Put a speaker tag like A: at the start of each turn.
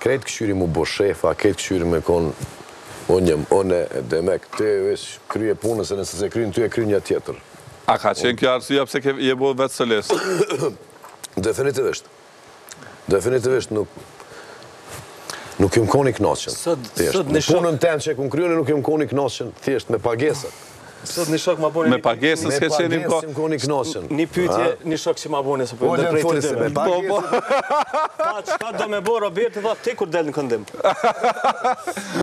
A: krejt këshyri mu bo shefa, krejt këshyri me kon one demek, te vesh krye punës, e nëse se kryin, ty e kryin një tjetër.
B: A ka qenë kjo arsyeja pse ke je bo vetë soles?
A: Definitivisht. Definitivisht nuk jem koni knaqen. Në punën tenë që e kun kryone nuk jem koni knaqen, thjesht me pagesat.
C: Sot një shok ma bone...
B: Me pagesën s'ke qenë
A: Me pagesën koni knaqen.
C: Një pyetje, një shok që ma bone, se po ndër prej të
A: me pagesën.
C: Qka do me bo, Roberti, dha, ti kur del në këndim?